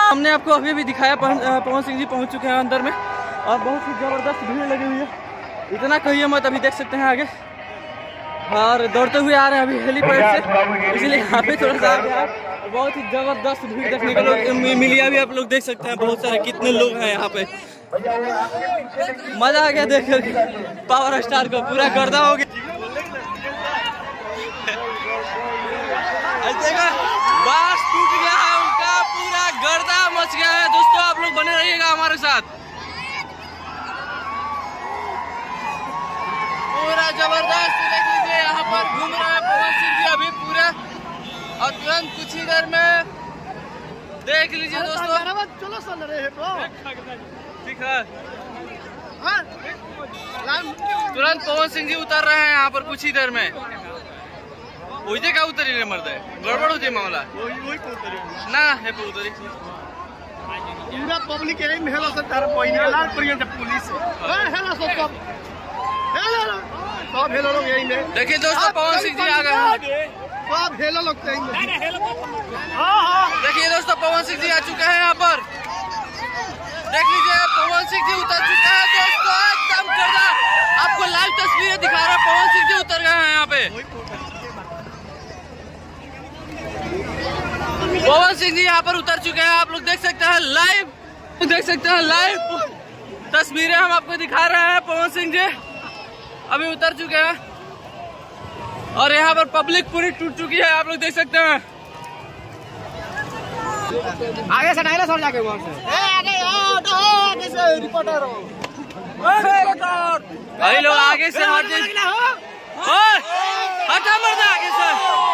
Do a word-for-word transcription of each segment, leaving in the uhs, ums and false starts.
हमने आपको अभी भी दिखाया पवन सिंह जी पहुंच चुके हैं अंदर में और बहुत ही जबरदस्त भीड़ लगी हुई है। इतना कहिए मत, अभी देख सकते हैं आगे और दौड़ते हुए आ रहे हैं अभी हेलीपैड से, इसलिए यहाँ पे थोड़ा सा आगे आप बहुत ही जबरदस्त भीड़ देखने को लोग मिली। अभी आप लोग देख सकते हैं बहुत सारे कितने लोग हैं यहाँ पे। मजा आ गया देख कर पावर स्टार को, पूरा गर्दा हो गया। बास टूट गया है उनका, पूरा गर्दा मच गया है। दोस्तों आप लोग बने रहिएगा हमारे साथ, पूरा जबरदस्त देख लीजिए। यहाँ पर घूम रहे हैं पवन सिंह जी अभी पूरा, और तुरंत कुछ ही देर में देख लीजिए दोस्तों। चलो चल रहे हैं ठीक है, तुरंत पवन सिंह जी उतर रहे हैं यहाँ पर कुछ ही देर में। उधे का उतरी रे मर्द गड़बड़ होती मामला ना है उतरी पूरा पब्लिक यही में हेला सकता है पहिला पर्यंत पुलिस हेला सब सब हेलो लोग यही में। देखिए दोस्तों पवन सिंह जी आ गए हैं, सब हेलो लोग यही में। देखिए दोस्तों पवन सिंह जी आ चुके हैं यहाँ पर, देख लीजिए पवन सिंह जी उतर चुके हैं दोस्तों, एकदम गर्दा। आपको लाइव तस्वीरें दिखा रहे हैं, पवन सिंह जी उतर गए हैं यहाँ पे। पवन सिंह जी यहाँ पर उतर चुके हैं, आप लोग देख सकते हैं लाइव, देख सकते हैं लाइव तस्वीरें हम आपको दिखा रहे हैं। पवन सिंह जी अभी उतर चुके हैं और यहाँ पर पब्लिक पूरी टूट चुकी है, आप लोग देख सकते हैं। आगे से डायला सर जाके वहां से आगे आगे से रिपोर्टर हो भाई लोग आगे से हट ओए हटा मर आगे से।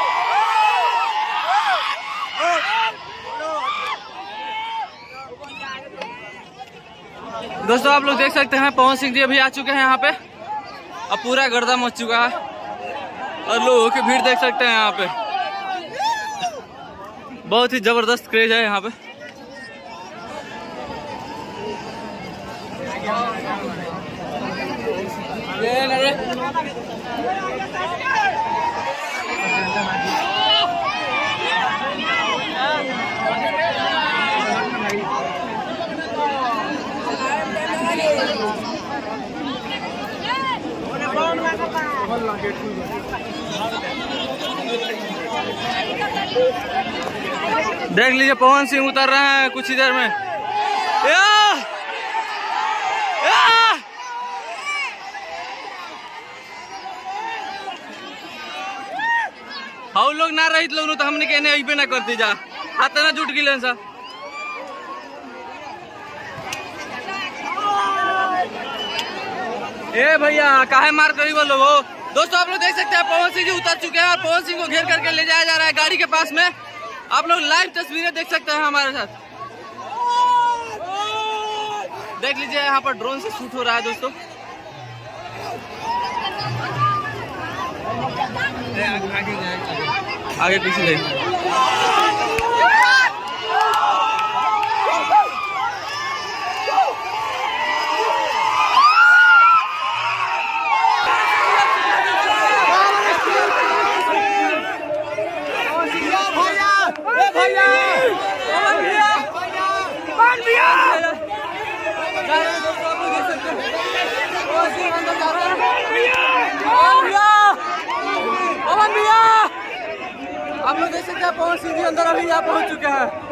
दोस्तों आप लोग देख सकते हैं पवन सिंह जी अभी आ चुके हैं यहाँ पे, अब पूरा गर्दा मच चुका है और लोगों की भीड़ देख सकते हैं यहाँ पे, बहुत ही जबरदस्त क्रेज है यहाँ पे। देख लीजिए पवन सिंह उतर रहे हैं कुछ ही देर में। या! या! हम लोग ना रहित लोग तो हमने कहने अइबे ना करती जा हाथ ना जुट गिलन सा। ए भैया काहे मार करी वो लोग हो। दोस्तों आप लोग देख सकते हैं पवन सिंह जी उतर चुके हैं और पवन सिंह को घेर करके ले जाया जा रहा है गाड़ी के पास में। आप लोग लाइव तस्वीरें देख सकते हैं हमारे साथ, देख लीजिए यहाँ पर ड्रोन से शूट हो रहा है दोस्तों। आगे पीछे देखिए आप लोग देख सकते हैं पवन सिंह जी अंदर अभी यहाँ पहुंच चुके हैं।